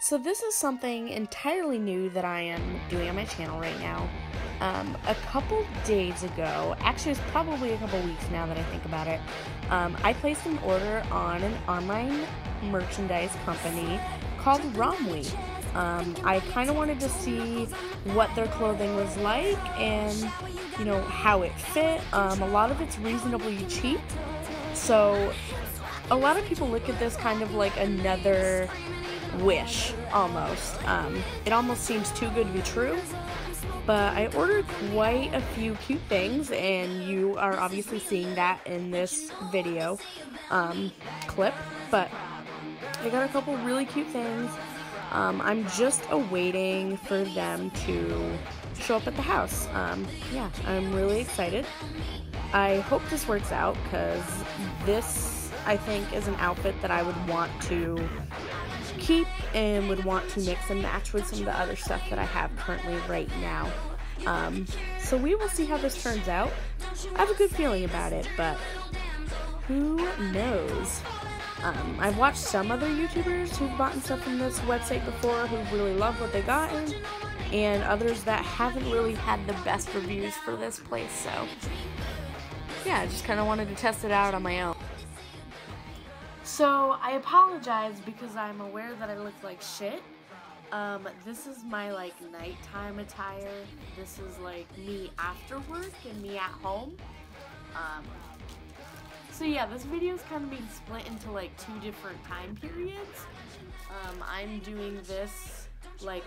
So this is something entirely new that I am doing on my channel right now. A couple days ago, actually it's probably a couple weeks now that I think about it, I placed an order on an online merchandise company called Romwe. I kind of wanted to see what their clothing was like and, you know, how it fit. A lot of it's reasonably cheap, so a lot of people look at this kind of like another Wish, almost. It almost seems too good to be true, but I ordered quite a few cute things, and you are obviously seeing that in this video clip, but I got a couple really cute things. I'm just awaiting for them to show up at the house. Yeah, I'm really excited. I hope this works out, because this, I think, is an outfit that I would want to keep and would want to mix and match with some of the other stuff that I have currently right now. So we will see how this turns out. I have a good feeling about it, but who knows? I've watched some other YouTubers who've bought stuff from this website before who really love what they gotten, and others that haven't really had the best reviews for this place, so yeah, I just kind of wanted to test it out on my own. So, I apologize because I'm aware that I look like shit. This is my, like, nighttime attire. This is, like, me after work and me at home. So yeah, this video is kind of being split into, like, two different time periods. I'm doing this, like,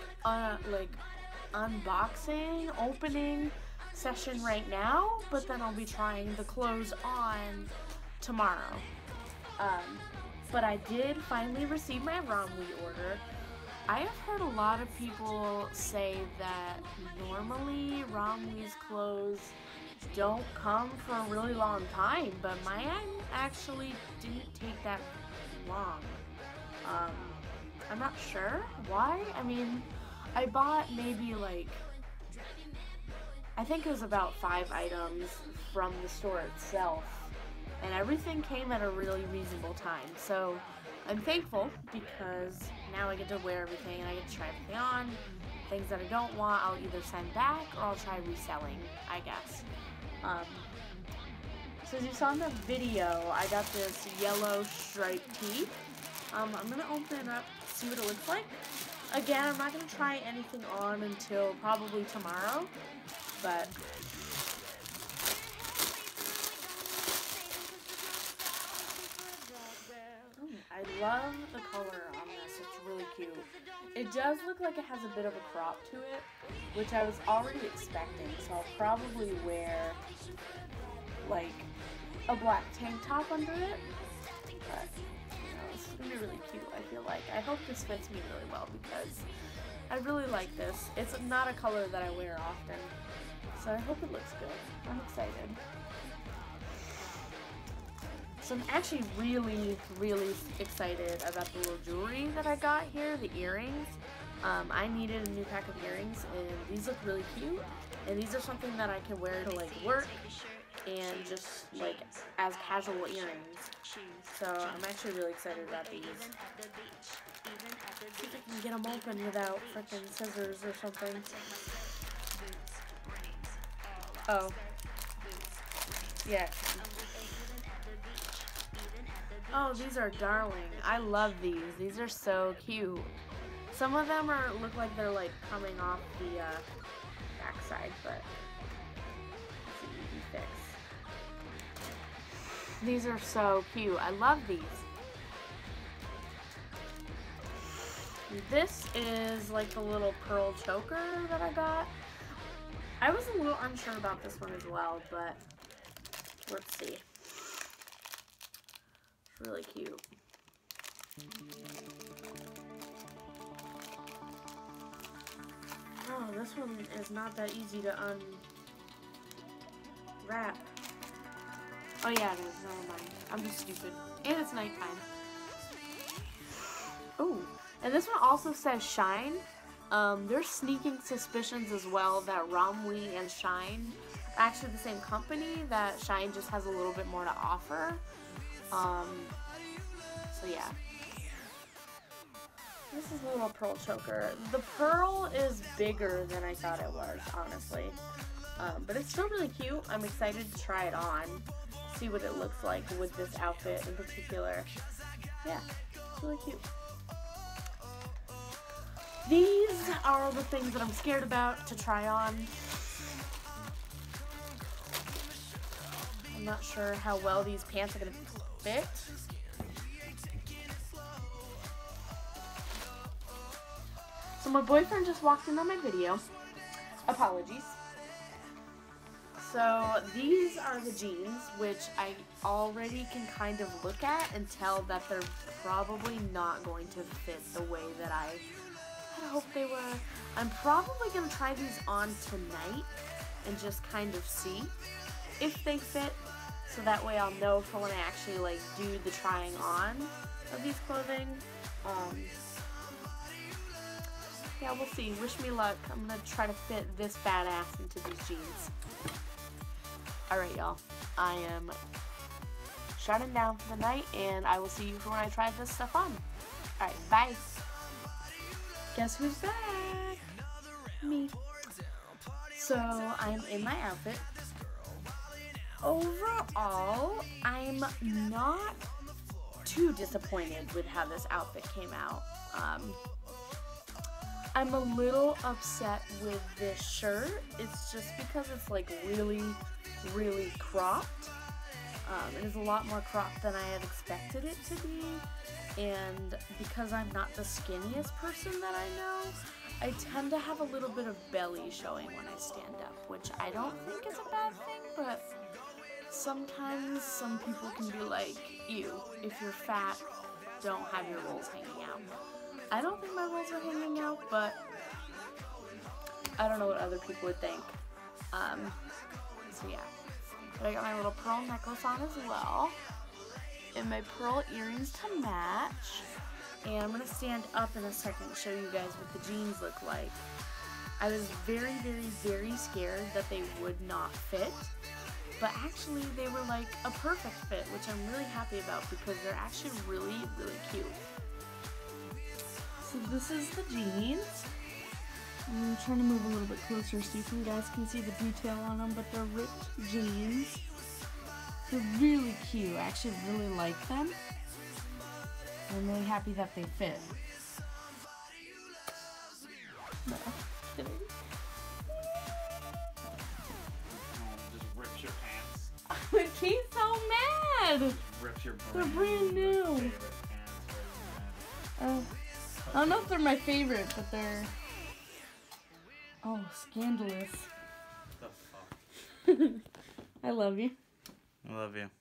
unboxing, opening session right now, but then I'll be trying the clothes on tomorrow. But I did finally receive my Romwe order. I have heard a lot of people say that normally Romwe's clothes don't come for a really long time, but mine actually didn't take that long. I'm not sure why. I mean, I bought maybe like, I think it was about 5 items from the store itself, and everything came at a really reasonable time. So I'm thankful, because now I get to wear everything and I get to try everything on. Things that I don't want, I'll either send back or I'll try reselling, I guess. So as you saw in the video, I got this yellow striped tee. I'm going to open it up, see what it looks like. Again, I'm not going to try anything on until probably tomorrow, but I love the color on this. It's really cute. It does look like it has a bit of a crop to it, which I was already expecting, so I'll probably wear like a black tank top under it. But you know, this is gonna be really cute, I feel like. I hope this fits me really well, because I really like this. It's not a color that I wear often, so I hope it looks good. I'm excited. So I'm actually really, really excited about the little jewelry that I got here, the earrings. I needed a new pack of earrings, and these look really cute. And these are something that I can wear to like work and just like as casual earrings. So I'm actually really excited about these. See if I can get them open without freaking scissors or something. Oh. Yeah. Oh, these are darling. I love these. These are so cute. Some of them look like they're like coming off the backside, but it's an easy fix. These are so cute. I love these. This is like the little pearl choker that I got. I was a little unsure about this one as well, but let's see. Really cute. Oh, this one is not that easy to unwrap. Oh yeah, it is. Never mind. I'm just stupid. And it's nighttime. Oh, and this one also says Shine. There's sneaking suspicions as well that Romwe and Shine are actually the same company, that Shine just has a little bit more to offer. So yeah. This is a little pearl choker. The pearl is bigger than I thought it was, honestly. But it's still really cute. I'm excited to try it on, see what it looks like with this outfit in particular. Yeah, it's really cute. These are all the things that I'm scared about to try on. I'm not sure how well these pants are going to fit. So my boyfriend just walked in on my video. Apologies. So these are the jeans, which I already can kind of look at and tell that they're probably not going to fit the way that I had hoped they were. I'm probably going to try these on tonight and just kind of see if they fit, so that way I'll know for when I actually like do the trying on of these clothing. Yeah, we'll see. Wish me luck. I'm going to try to fit this fat ass into these jeans. Alright, y'all. I am shutting down for the night, and I will see you for when I try this stuff on. Alright, bye. Guess who's back? Me. So, I'm in my outfit. Overall, I'm not too disappointed with how this outfit came out. I'm a little upset with this shirt. It's just because it's like really, really cropped. It is a lot more cropped than I had expected it to be. And because I'm not the skinniest person that I know, I tend to have a little bit of belly showing when I stand up, which I don't think is a bad thing, but sometimes some people can be like, ew, if you're fat, don't have your rolls hanging out. I don't think my rolls are hanging out, but I don't know what other people would think. So yeah. But I got my little pearl necklace on as well, and my pearl earrings to match. And I'm going to stand up in a second and show you guys what the jeans look like. I was very, very, very scared that they would not fit, but actually they were like a perfect fit, which I'm really happy about because they're actually really, really cute. So this is the jeans. I'm trying to move a little bit closer so you guys can see the detail on them, but they're ripped jeans. They're really cute. I actually really like them. I'm really happy that they fit. No, kidding. Just rips your pants. He's so mad! Rips your They're brand new. favorite pants. I don't know if they're my favorite, but they're... Oh, scandalous. The fuck? I love you. I love you.